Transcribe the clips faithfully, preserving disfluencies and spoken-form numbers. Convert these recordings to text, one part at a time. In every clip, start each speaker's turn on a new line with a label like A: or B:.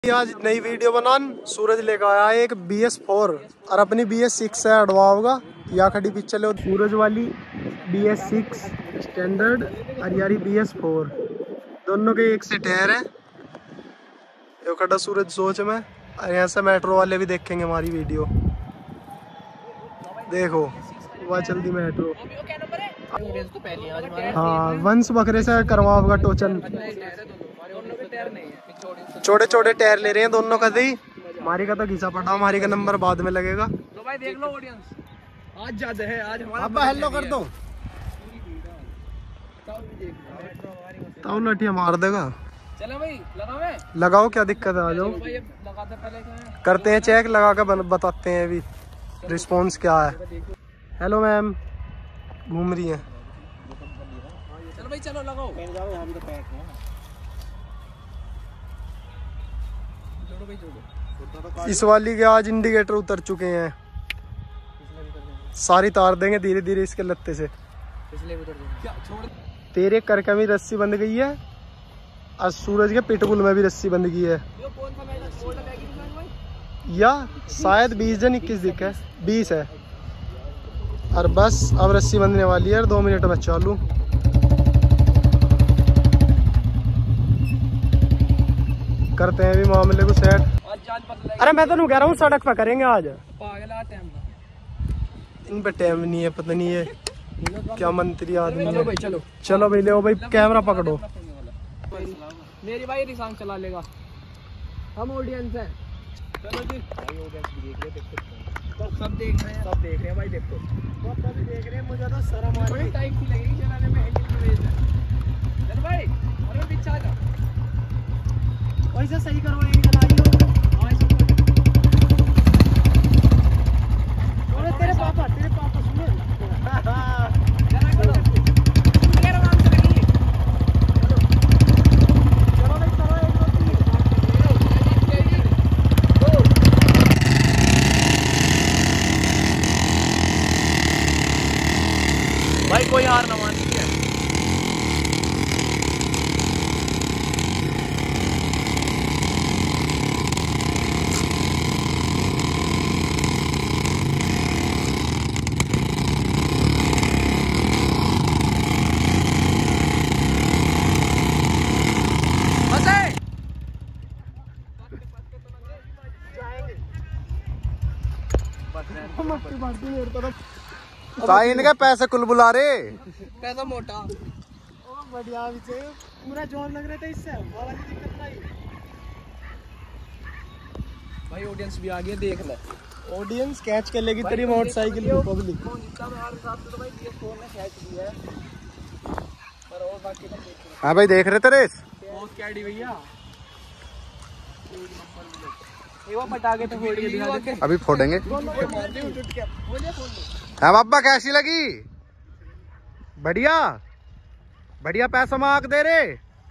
A: आज नई वीडियो बनान सूरज लेकर आया है एक बी एस फोर और अपनी बी एस सिक्स है अडवा होगा या खड़ी पीछे चले सूरज वाली बी एस सिक्स स्टैंडर्ड और यारी बी एस फोर दोनों के एक से टायर है। ये खड़ा सूरज सोच में और यहाँ से मेट्रो वाले भी देखेंगे हमारी वीडियो। देखो वह चलती मेट्रो। हाँ वंश बकरे से करवा होगा टोचन। छोटे छोटे टायर ले रहे हैं दोनों का ही। हमारी का तो घिसा पड़ा, हमारी का नंबर बाद में लगेगा।
B: लो भाई देख लो ऑडियंस आज ज्यादा है। आज
A: हमारा हेलो कर दो तो लठिया मार देगा।
B: चलो भाई लगाओ
A: लगाओ क्या दिक्कत है, आ जाओ
B: लगाते पहले
A: करते हैं चेक लगा के बताते हैं अभी रिस्पॉन्स क्या है। हेलो मैम घूम रही है।
B: चलो भाई चलो लगाओ। हम तो पैक हैं। जोड़ो भाई जोड़ो।
A: इस वाली के आज इंडिकेटर उतर चुके हैं, सारी तार देंगे धीरे धीरे इसके लत्ते से। तेरे कर में रस्सी बंध गई है और सूरज के पिटबुल में भी रस्सी बंध गई है। या शायद बीस दिन इक्कीस दिन है, बीस है। और बस अब रस्सी बंधने वाली है, दो मिनट में चालू। करते हैं भी मामले को सेट। अरे मैं तो नहीं कह रहा हूँ सड़क पे करेंगे आज। इन पे टाइम नहीं है, पता नहीं है क्या मंत्री आदमी है।
B: भाई चलो
A: चलो भाई ले भाई कैमरा पकड़ो।
B: मेरी भाई रिसांग चला लेगा, हम ऑडियंस हैं। चलो जी सब देख रहे हैं, सब देख रहे हैं भाई। देखो भी देख रहे हैं, मुझे तो शर्म आ रही है। टाइप की लगेगी चलाने में। चल भाई अरे पीछे आ जा। वैसे सही करवाएंगे चलाइयो। अरे तेरे पापा तेरे पापा सुनो जरा करो तेरे आराम से लगी। चलो भाई चलो एक दो तीन भाई कोई हार ना मान लीजिए।
A: इनके पैसे कुल बुला रहे
B: पैसा मोटा
A: बढ़िया पूरा जोर लग रहा था इससे वाला की दिक्कत नहीं।
B: भाई ऑडियंस भी आ गया, देख ले।
A: ऑडियंस कैच कर लेगी तेरी मोटरसाइकिल को पब्लिक। हाँ भाई देख रहे तेरे
B: बहुत कैडी भैया। वो पटाखे तो फोड़ के
A: अभी फोड़ेंगे। हाँ बाबा कैसी लगी? बढ़िया बढ़िया पैसा मांग दे रे।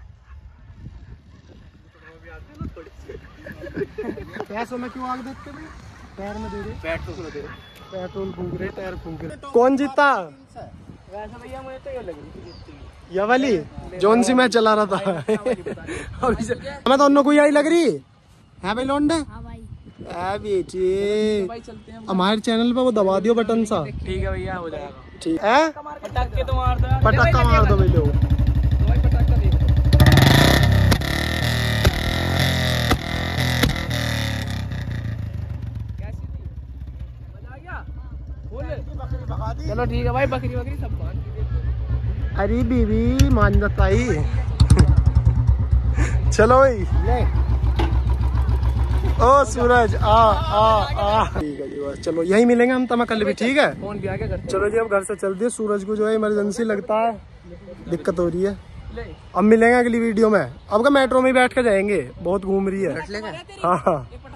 A: पैसों में क्यों आग देते भाई? टायर में दे रहे, पेट्रोल दे रहे, पेट्रोल फूंक रहे, टायर फूंक रहे। कौन जीता?
B: वैसे भैया मुझे तो ये लग रही थी जीतती।
A: ये वाली जोन सी मैं चला रहा था। मैं दोनों को यही लग रही है भाई लोंडे। हाँ बेटी हमारे चैनल पे वो दबा दियो बटन सा।
B: ठीक है भैया हो जाएगा।
A: ठीक है
B: पटाखे तो मार दो,
A: पटाखा मार दो भाई लोग।
B: पटाखा देख लो। कैसी थी? मजा आ गया? बोले चलो ठीक है भाई। बकरी बकरी सब बांध के।
A: अरे बीबी मान बताई। चलो भाई ले। ओ सूरज आ आ आ ठीक है जी बस चलो यही मिलेंगे हम तमा कल भी। ठीक है
B: फोन भी आ गया घर।
A: चलो जी अब घर से चलते हैं। सूरज को जो है इमरजेंसी लगता है, दिक्कत हो रही है। अब मिलेंगे अगली वीडियो में। अब का मेट्रो में बैठ के जाएंगे, बहुत घूम रही है। हाँ हाँ